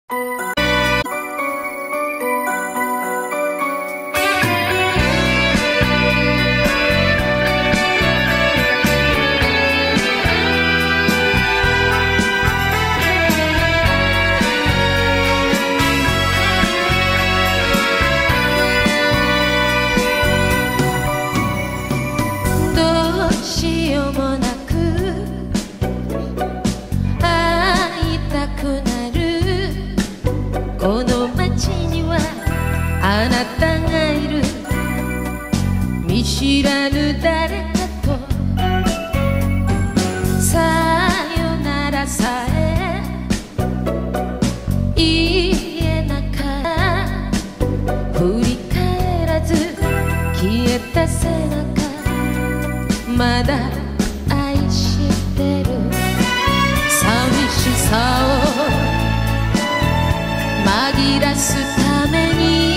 あなたがいる見知らぬ誰かとさよならさえ言えなかった振り返らず消えた背中まだ愛してる寂しさを紛らすために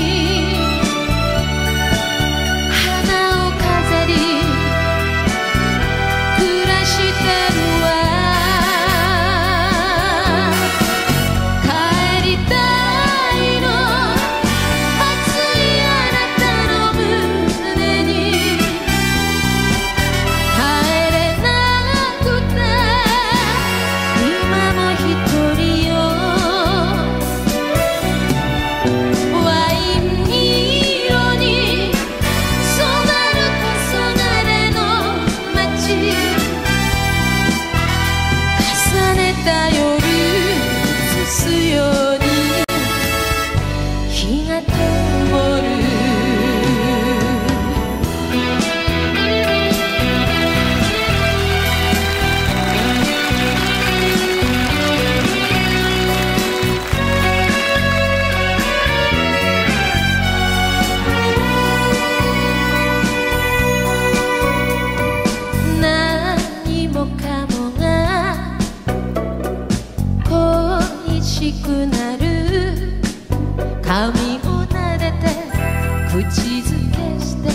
髪を撫でて口づけして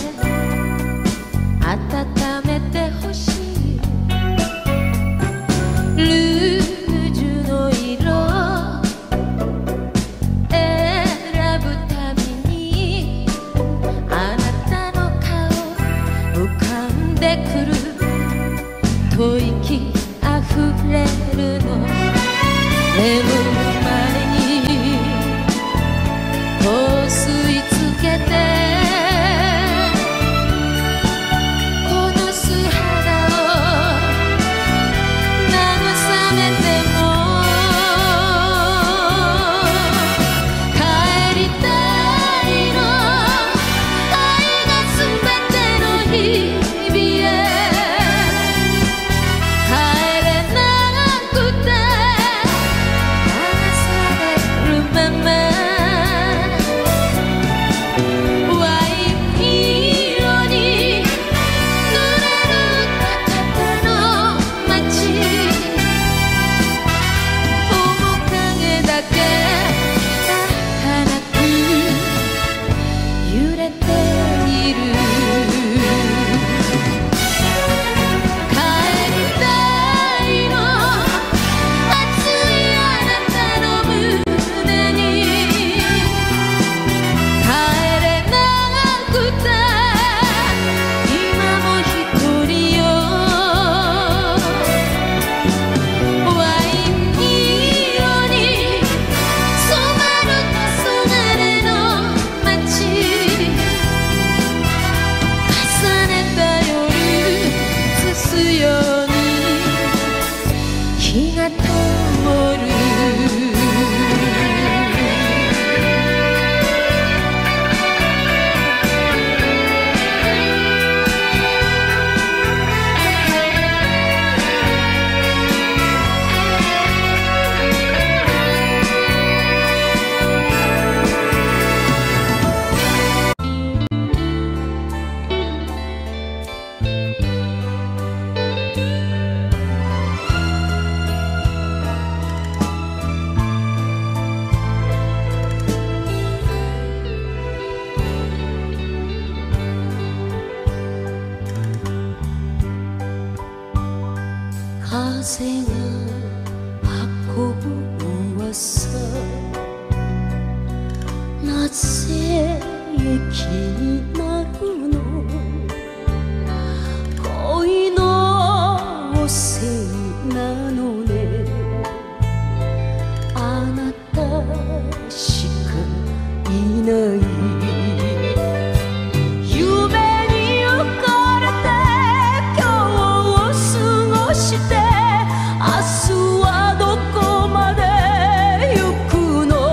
温めてほしいルージュの色選ぶたびにあなたの顔浮かんでくる吐息あふれるの眠る前に香水つけてこの素肌を慰めても帰りたいの愛が全ての日々へ帰れなくて流されるまま風が運ぶ噂せ気になるの恋のせいなのねあなたしかいない夢に浮かれて今日を過ごして明日はどこまで行くの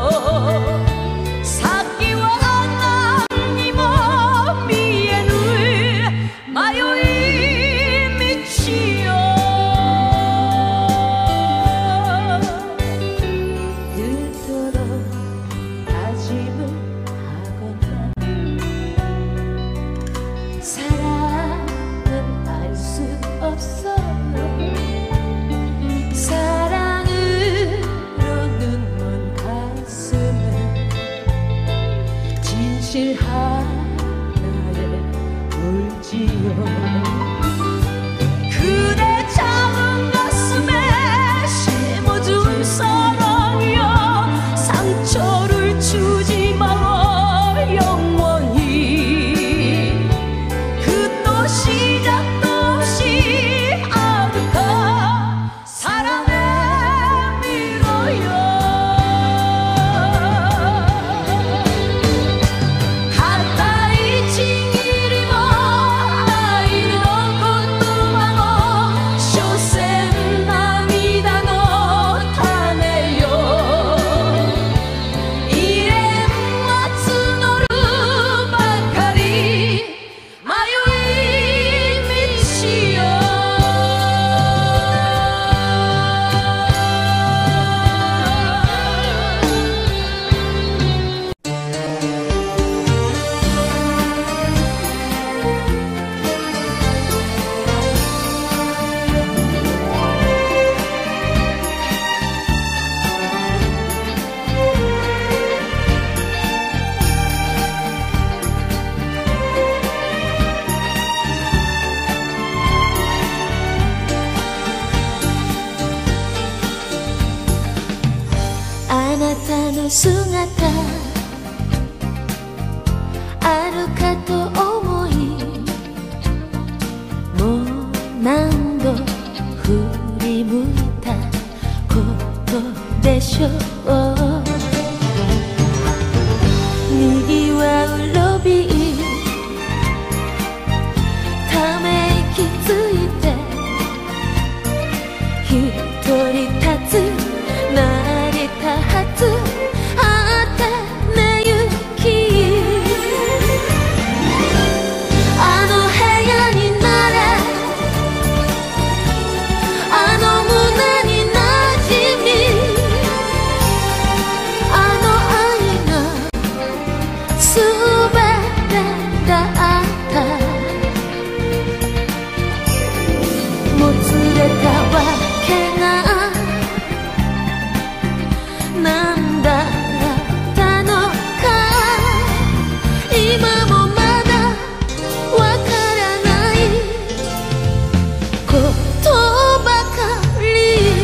先は何にも見えぬ迷い道よ그토록 다짐을 하거나 사랑은 알 수 없어요 눈먼 가슴에 진실 하나에 울지요 그대 작은 가슴에 심어준 사랑이여 상처를 주지 말아 영원히 끝도 시작도 없이 아득한 사랑의あなたの姿あるかと思いもう何度振り向いたことでしょうにぎわうロビーため息ついて一人立つ成り立つあったねゆきあの部屋になれあの胸になじみあの愛がすべてだったもつれたわけがなんだったのか今もまだわからないことばかり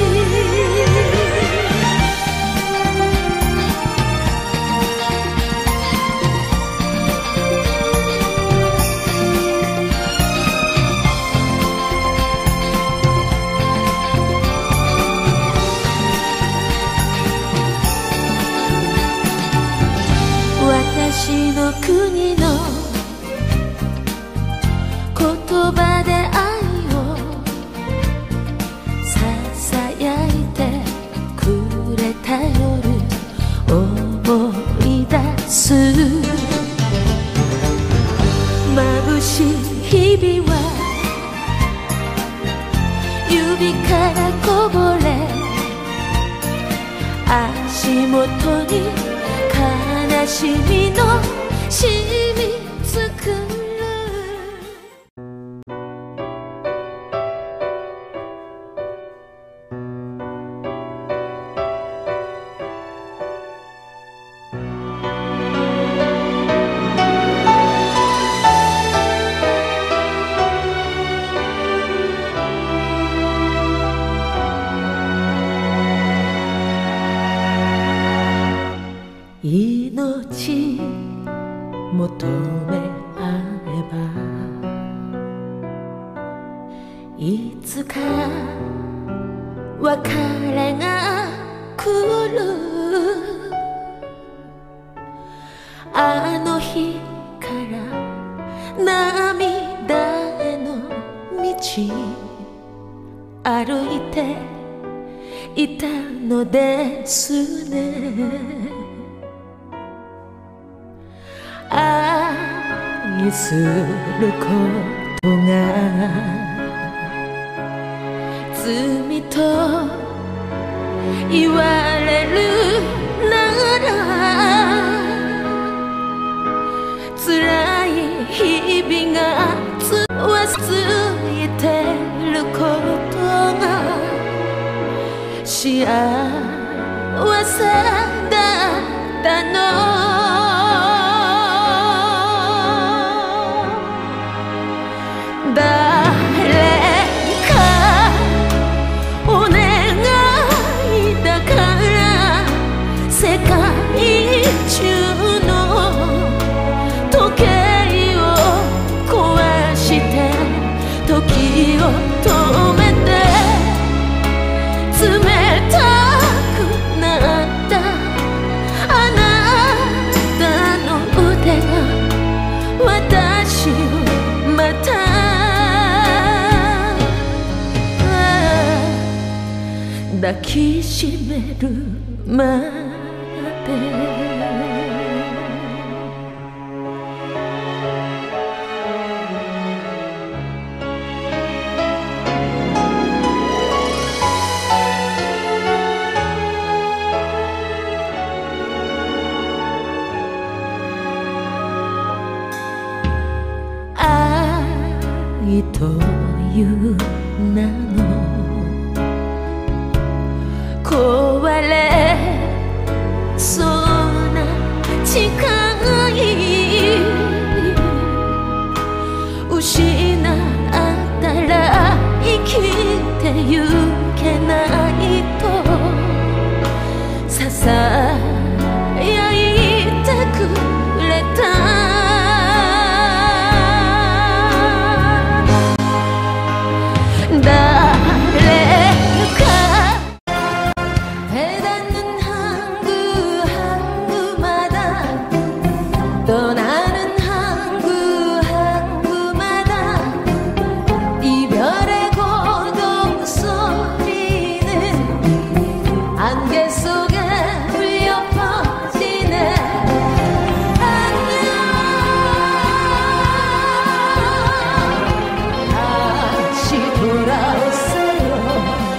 私の国の言葉で愛をささやいてくれた夜思い出す眩しい日々は指からこぼれ足元に悲しみの染みつくる命命求め合えばいつか別れが来るあの日から涙への道歩いていたのですね愛することが罪と言われるなら辛い日々が忘れてることが幸せだったの誰かお願いだから世界中の時計を壊して時を止めて冷たくなったあなたの腕が私をまた抱きしめるまで愛という名の壊れそうな誓い失ったら生きてゆけないとささやいてくれた떠나는 항구 항구마다 이별의 고동 소리는 안개 속에 울려 퍼지네 안녕 다시 돌아오세요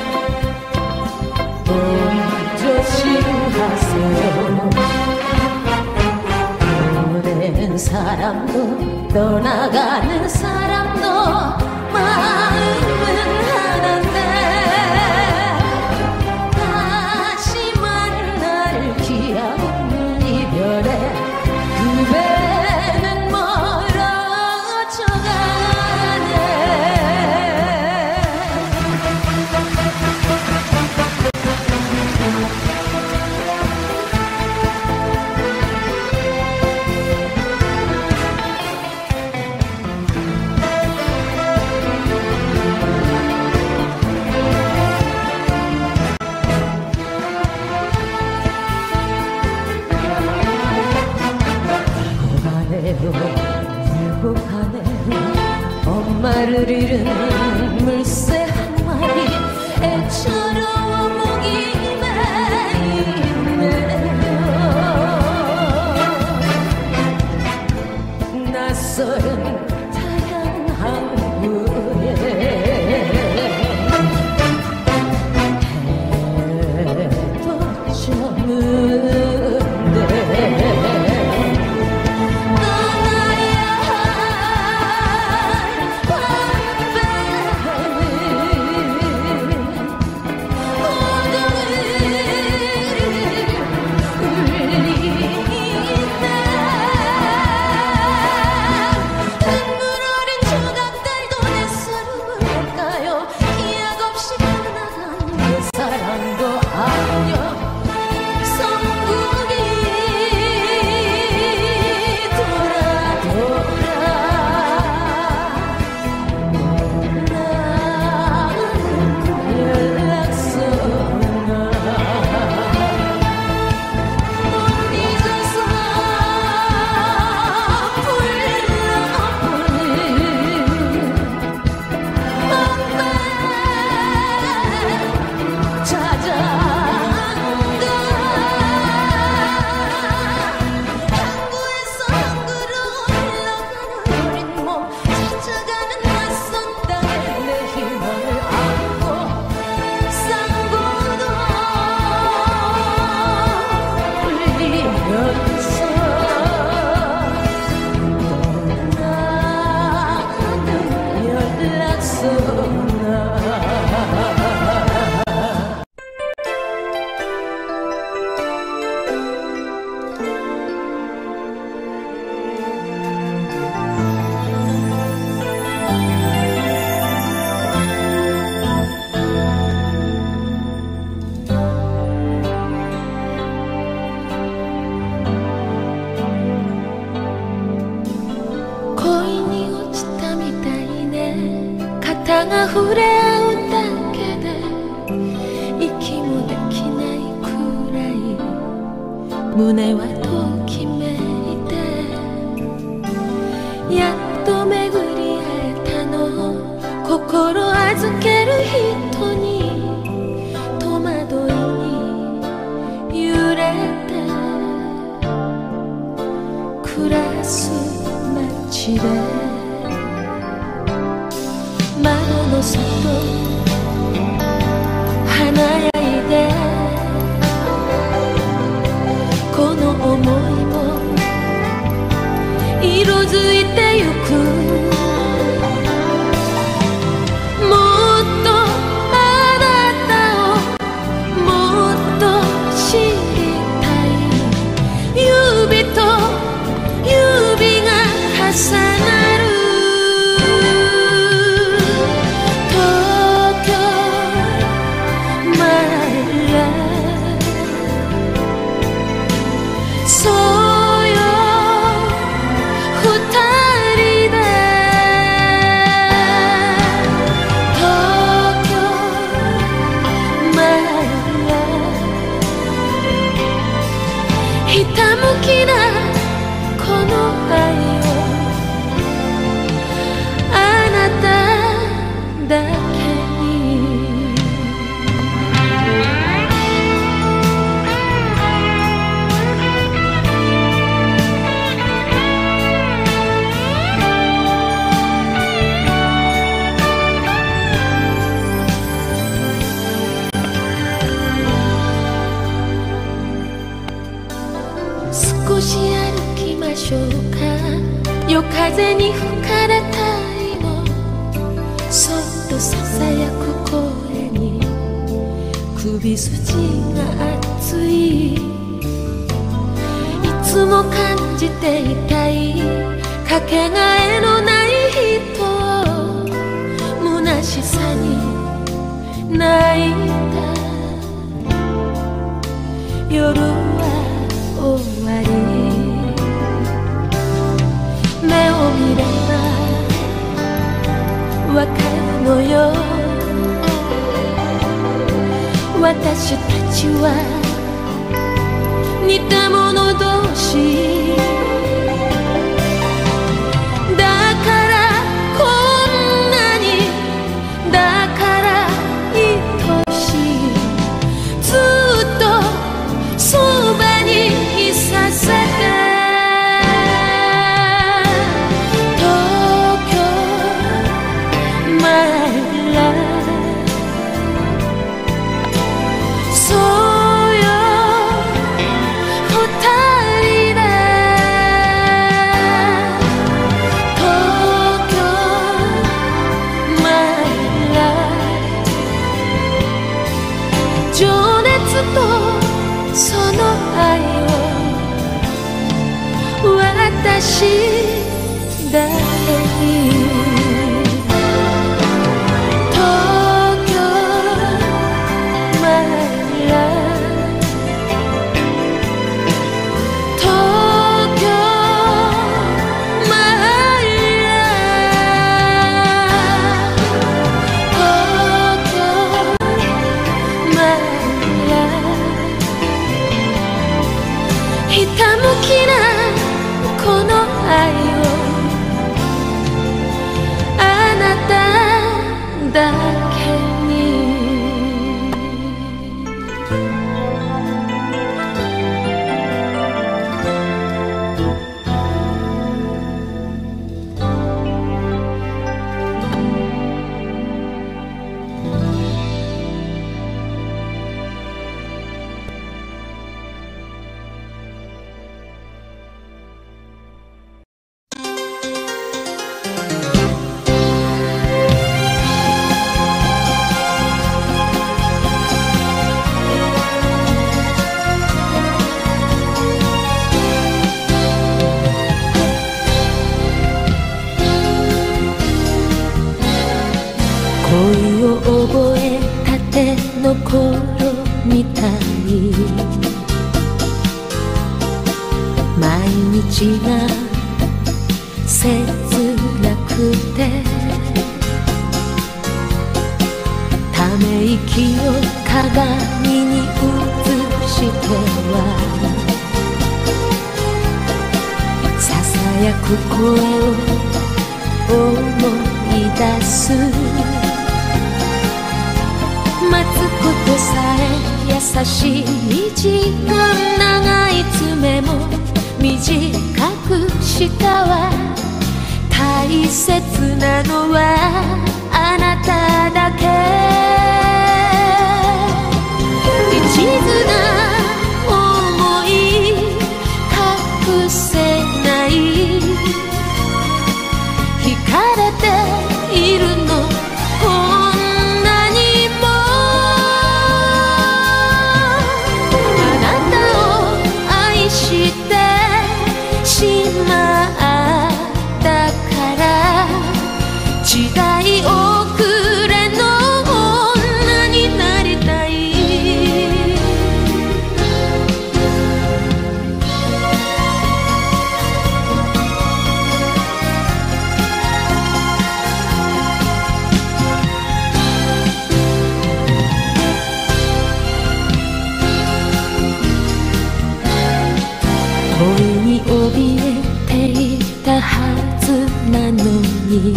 또 조심하세요 사람도 떠나가는 사람도 마음은 하나인데 다시 만날 기약 없는 이별에 그 배는 멀어져가네 엄마를 잃은 물새 한 마리 애처로운 목이 메이네요 낯설은 타양 항구에 해도 저문데 사랑도 아니여 성부 触れ合うだけで息もできないくらい胸はときめいて、やっと巡り会えたの。心預ける人に戸惑いに揺れて暮らす街で、窓の外華やいでこの想いも色づいてゆく。ひたむきなこの愛をあなただけに。少し歩きましょうか。夜風に吹かれたいのそっとささやく声に首筋が熱い。いつも感じていたいかけがえのない人を虚しさに泣いた夜は終わり。目を見ればわかるのよ。私たちは似た者同士だからこんなにだから愛しい。ずっとそばにいさせてその愛を私だけに。東京マイラブ東京マイラブ東京マイラブ。ひたむきなこの愛をあなただけに。恋を覚えたての頃みたい毎日が切なくて息を鏡に映してはささやく声を思い出す。待つことさえ優しい時間、長い爪も短くしたわ。大切なのはあなただけ。一途な想い隠せない。惹かれているのこんなにも。あなたを愛してしまったから時代遅れの女になりたい。恋に怯えていたはずなのに、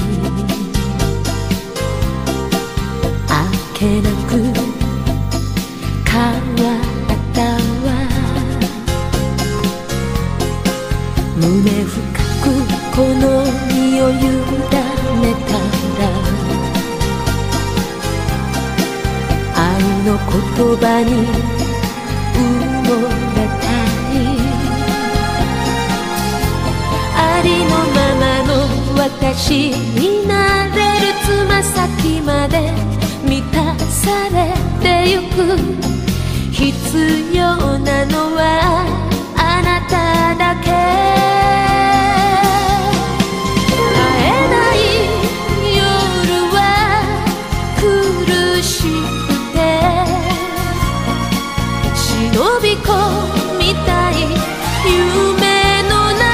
あっけなく変わったわ。胸深くこの身を委ねたら、愛の言葉に埋もれたい。ありのままの私になれるつま先まで満たされてゆく。必要なのはあなただけ。会えない夜は苦しくて忍び込みたい夢の中。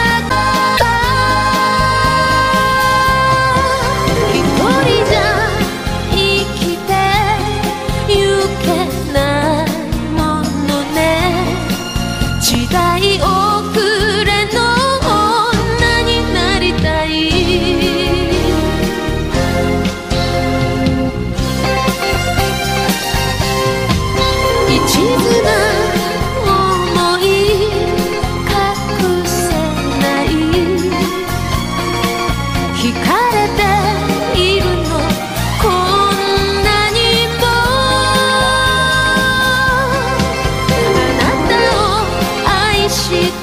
一人じゃ生きてゆけないものね。時代遅れの女になりたい。一途な想い隠せない。惹かれているのこんなにも。あなたを愛して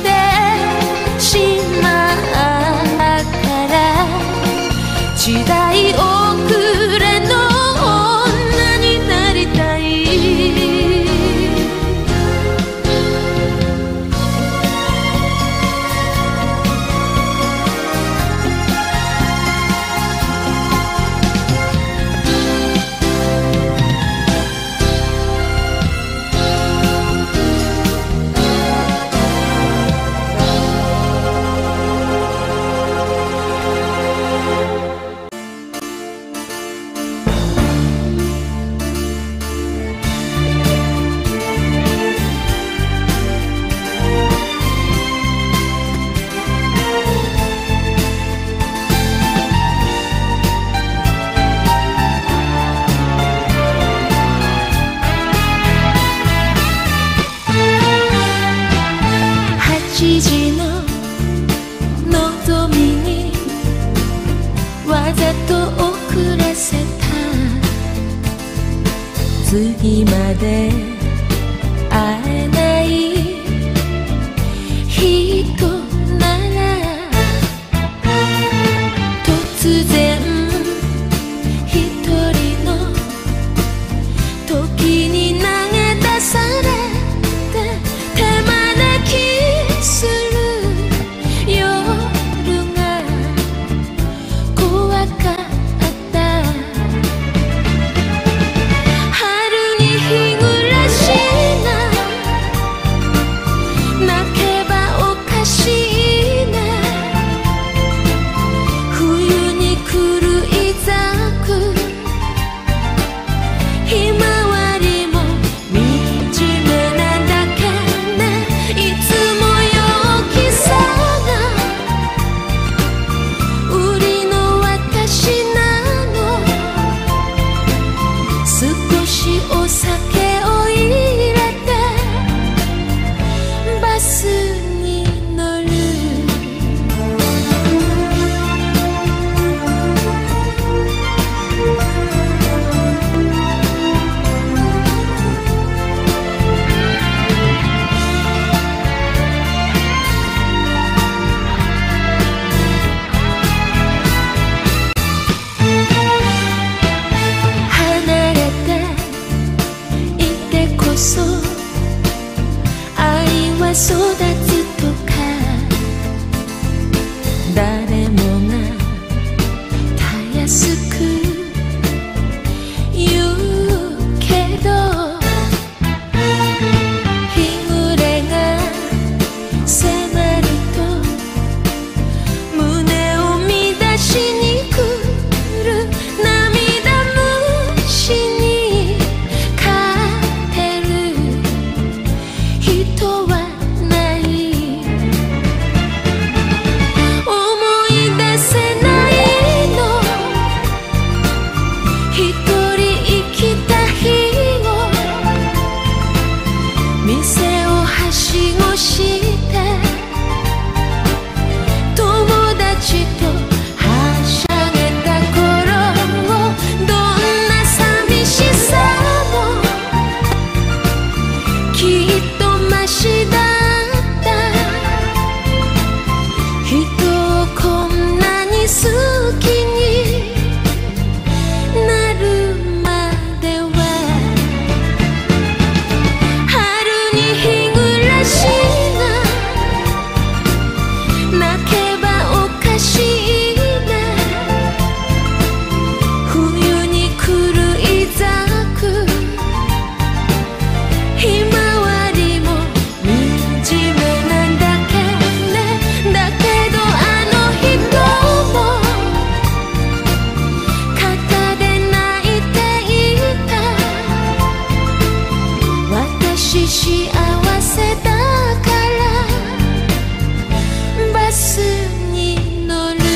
は育つとか誰もがたやすく言うけど日暮れが迫ると胸を乱しに来る涙虫に勝てる人はない思い出せないの一人生きた日を店をはしごして友達とはしゃげた頃どんな寂しさもきっとマシだった人をこんなに好きになるまでは春に日暮らしが泣けばおかしいな冬に来るいざくひまわりも惨めなんだけねだけどあの人も肩で泣いていた私幸せだからバスに乗る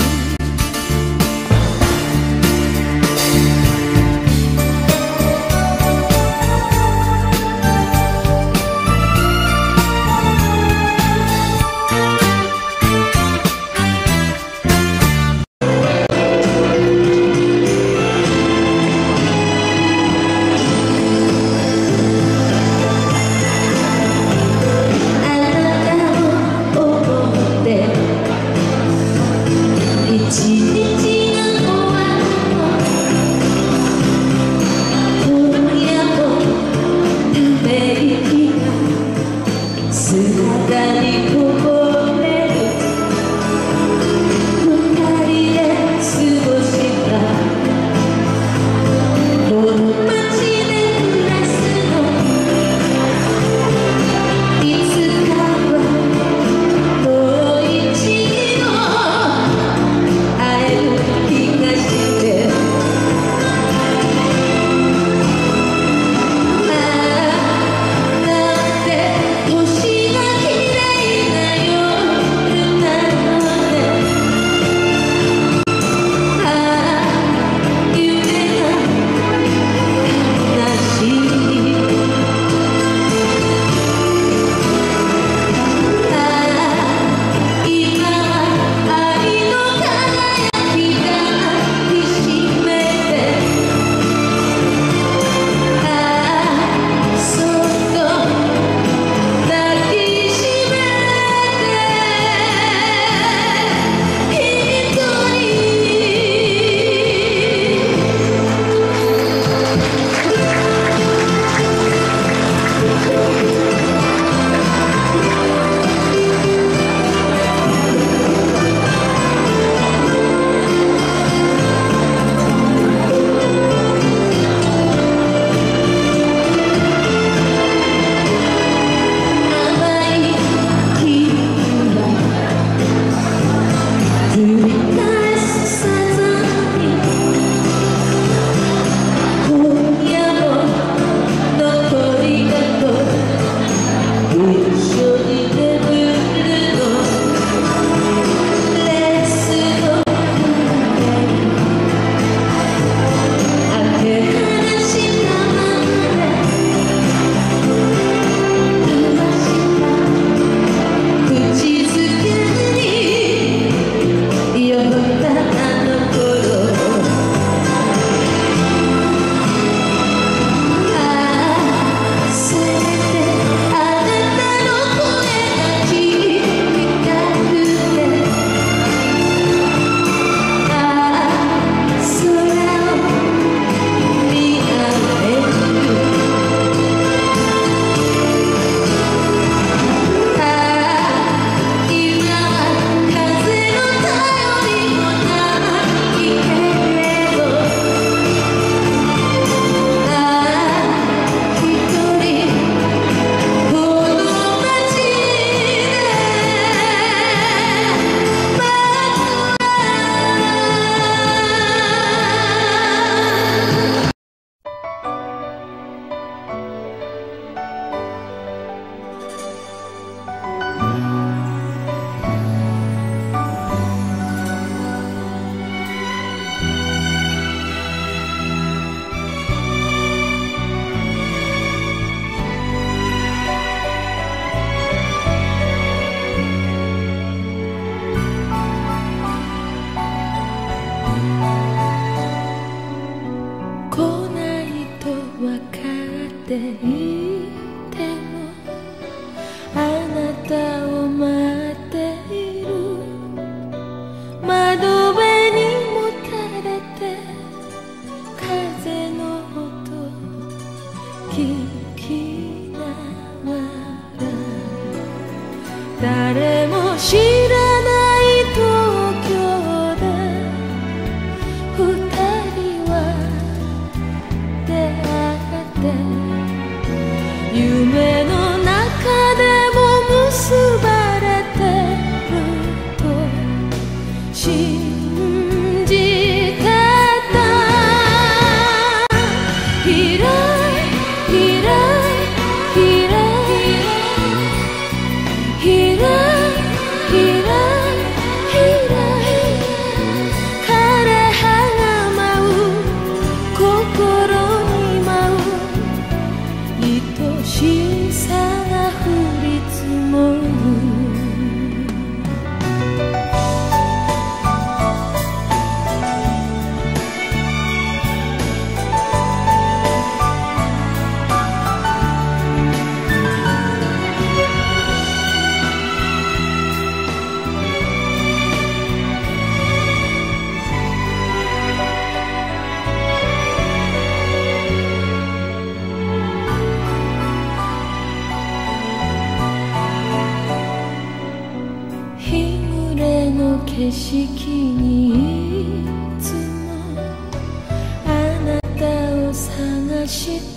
一日が終わると今夜もため息が姿にこぼれる二人で過ごしたこの街で暮らすのいつかはもう一度会える気がしてなんて星が綺麗ないてもあなたを待っている。窓辺にもたれて風の音聞きながら、誰も知らない東京で二人は出会って夢の中でも結ばれてると信じてた。ひらひらひらひらひら枯れ葉が舞う心に舞う愛しさが降り積もる。日暮れの景色にいつもあなたを探して